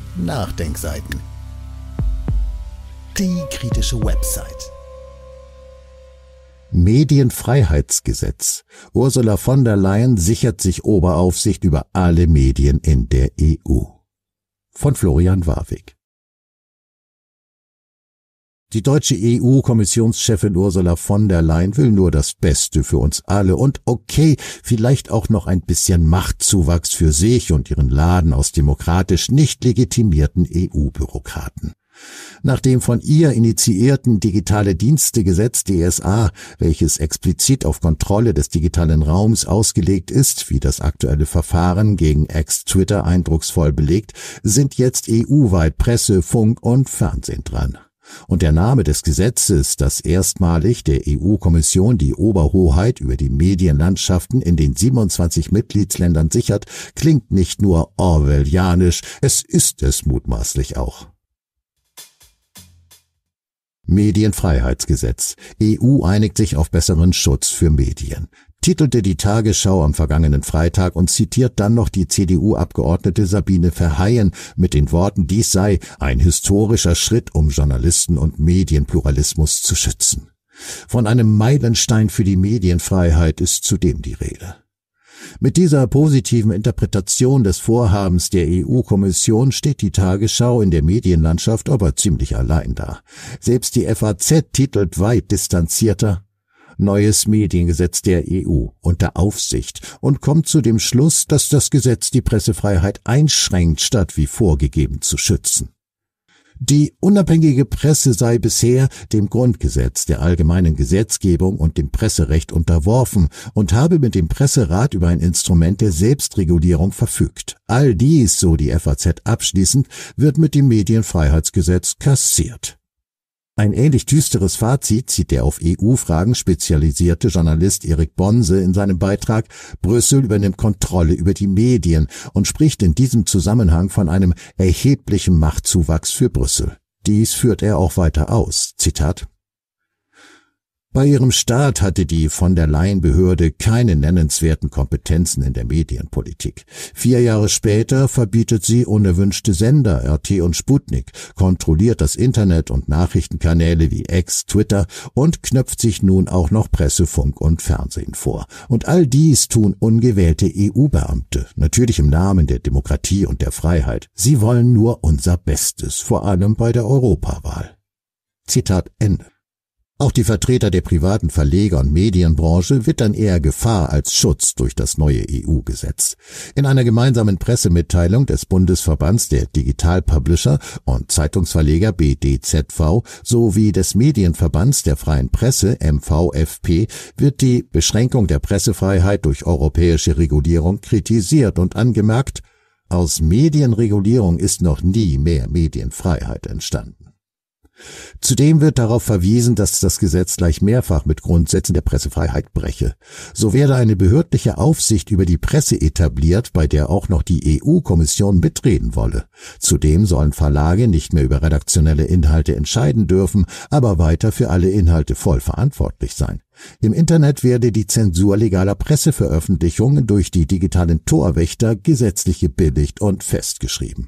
Nachdenkseiten. Die kritische Website. Medienfreiheitsgesetz. Ursula von der Leyen sichert sich Oberaufsicht über alle Medien in der EU. Von Florian Warwick. Die deutsche EU-Kommissionschefin Ursula von der Leyen will nur das Beste für uns alle und okay, vielleicht auch noch ein bisschen Machtzuwachs für sich und ihren Laden aus demokratisch nicht legitimierten EU-Bürokraten. Nach dem von ihr initiierten Digitale-Dienste-Gesetz DSA, welches explizit auf Kontrolle des digitalen Raums ausgelegt ist, wie das aktuelle Verfahren gegen Ex-Twitter eindrucksvoll belegt, sind jetzt EU-weit Presse, Funk und Fernsehen dran. Und der Name des Gesetzes, das erstmalig der EU-Kommission die Oberhoheit über die Medienlandschaften in den 27 Mitgliedsländern sichert, klingt nicht nur orwellianisch, es ist es mutmaßlich auch. Medienfreiheitsgesetz. EU einigt sich auf besseren Schutz für Medien, titelte die Tagesschau am vergangenen Freitag und zitiert dann noch die CDU-Abgeordnete Sabine Verheyen mit den Worten, dies sei ein historischer Schritt, um Journalisten und Medienpluralismus zu schützen. Von einem Meilenstein für die Medienfreiheit ist zudem die Rede. Mit dieser positiven Interpretation des Vorhabens der EU-Kommission steht die Tagesschau in der Medienlandschaft aber ziemlich allein da. Selbst die FAZ titelt weit distanzierter: Neues Mediengesetz der EU unter Aufsicht und kommt zu dem Schluss, dass das Gesetz die Pressefreiheit einschränkt, statt wie vorgegeben zu schützen. Die unabhängige Presse sei bisher dem Grundgesetz, der allgemeinen Gesetzgebung und dem Presserecht unterworfen und habe mit dem Presserat über ein Instrument der Selbstregulierung verfügt. All dies, so die FAZ abschließend, wird mit dem Medienfreiheitsgesetz kassiert. Ein ähnlich düsteres Fazit zieht der auf EU-Fragen spezialisierte Journalist Erik Bonse in seinem Beitrag "Brüssel übernimmt Kontrolle über die Medien" und spricht in diesem Zusammenhang von einem erheblichen Machtzuwachs für Brüssel. Dies führt er auch weiter aus. Zitat: Bei ihrem Start hatte die von der Leyen-Behörde keine nennenswerten Kompetenzen in der Medienpolitik. 4 Jahre später verbietet sie unerwünschte Sender, RT und Sputnik, kontrolliert das Internet und Nachrichtenkanäle wie X, Twitter und knöpft sich nun auch noch Presse, Funk und Fernsehen vor. Und all dies tun ungewählte EU-Beamte, natürlich im Namen der Demokratie und der Freiheit. Sie wollen nur unser Bestes, vor allem bei der Europawahl. Zitat Ende. Auch die Vertreter der privaten Verleger- und Medienbranche wittern eher Gefahr als Schutz durch das neue EU-Gesetz. In einer gemeinsamen Pressemitteilung des Bundesverbands der Digital-Publisher und Zeitungsverleger BDZV sowie des Medienverbands der freien Presse MVFP wird die Beschränkung der Pressefreiheit durch europäische Regulierung kritisiert und angemerkt: Aus Medienregulierung ist noch nie mehr Medienfreiheit entstanden. Zudem wird darauf verwiesen, dass das Gesetz gleich mehrfach mit Grundsätzen der Pressefreiheit breche. So werde eine behördliche Aufsicht über die Presse etabliert, bei der auch noch die EU-Kommission mitreden wolle. Zudem sollen Verlage nicht mehr über redaktionelle Inhalte entscheiden dürfen, aber weiter für alle Inhalte voll verantwortlich sein. Im Internet werde die Zensur legaler Presseveröffentlichungen durch die digitalen Torwächter gesetzlich gebilligt und festgeschrieben.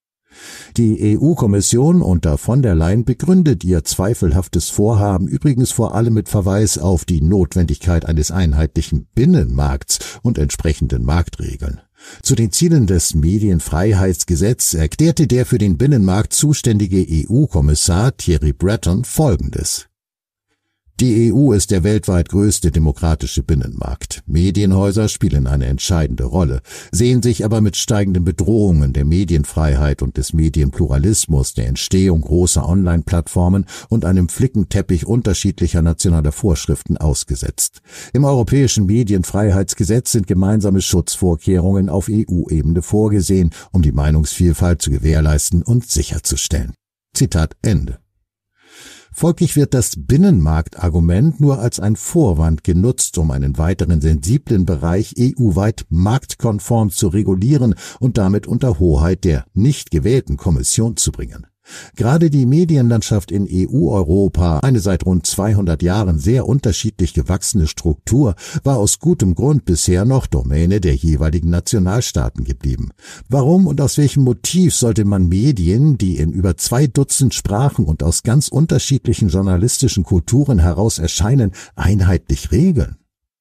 Die EU-Kommission unter von der Leyen begründet ihr zweifelhaftes Vorhaben übrigens vor allem mit Verweis auf die Notwendigkeit eines einheitlichen Binnenmarkts und entsprechenden Marktregeln. Zu den Zielen des Medienfreiheitsgesetzes erklärte der für den Binnenmarkt zuständige EU-Kommissar Thierry Breton Folgendes: Die EU ist der weltweit größte demokratische Binnenmarkt. Medienhäuser spielen eine entscheidende Rolle, sehen sich aber mit steigenden Bedrohungen der Medienfreiheit und des Medienpluralismus, der Entstehung großer Online-Plattformen und einem Flickenteppich unterschiedlicher nationaler Vorschriften ausgesetzt. Im Europäischen Medienfreiheitsgesetz sind gemeinsame Schutzvorkehrungen auf EU-Ebene vorgesehen, um die Meinungsvielfalt zu gewährleisten und sicherzustellen. Zitat Ende. Folglich wird das Binnenmarktargument nur als ein Vorwand genutzt, um einen weiteren sensiblen Bereich EU-weit marktkonform zu regulieren und damit unter Hoheit der nicht gewählten Kommission zu bringen. Gerade die Medienlandschaft in EU-Europa, eine seit rund 200 Jahren sehr unterschiedlich gewachsene Struktur, war aus gutem Grund bisher noch Domäne der jeweiligen Nationalstaaten geblieben. Warum und aus welchem Motiv sollte man Medien, die in über 2 Dutzend Sprachen und aus ganz unterschiedlichen journalistischen Kulturen heraus erscheinen, einheitlich regeln?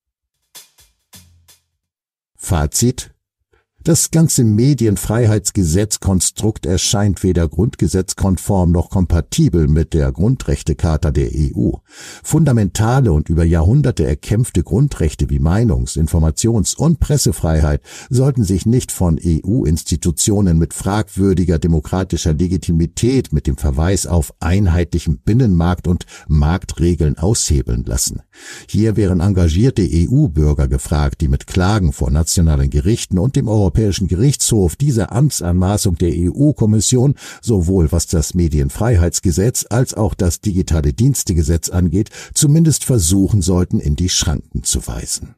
Fazit: Das ganze Medienfreiheitsgesetzkonstrukt erscheint weder grundgesetzkonform noch kompatibel mit der Grundrechtecharta der EU. Fundamentale und über Jahrhunderte erkämpfte Grundrechte wie Meinungs-, Informations- und Pressefreiheit sollten sich nicht von EU-Institutionen mit fragwürdiger demokratischer Legitimität mit dem Verweis auf einheitlichen Binnenmarkt und Marktregeln aushebeln lassen. Hier wären engagierte EU-Bürger gefragt, die mit Klagen vor nationalen Gerichten und dem Europäischen Gerichtshof diese Amtsanmaßung der EU-Kommission, sowohl was das Medienfreiheitsgesetz als auch das Digitale Dienstegesetz angeht, zumindest versuchen sollten, in die Schranken zu weisen.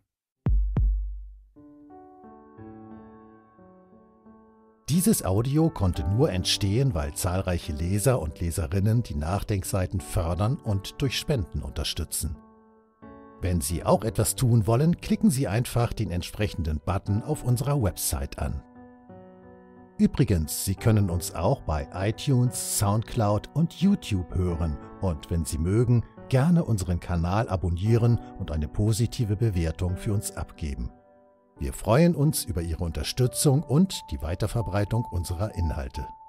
Dieses Audio konnte nur entstehen, weil zahlreiche Leser und Leserinnen die Nachdenkseiten fördern und durch Spenden unterstützen. Wenn Sie auch etwas tun wollen, klicken Sie einfach den entsprechenden Button auf unserer Website an. Übrigens, Sie können uns auch bei iTunes, SoundCloud und YouTube hören und wenn Sie mögen, gerne unseren Kanal abonnieren und eine positive Bewertung für uns abgeben. Wir freuen uns über Ihre Unterstützung und die Weiterverbreitung unserer Inhalte.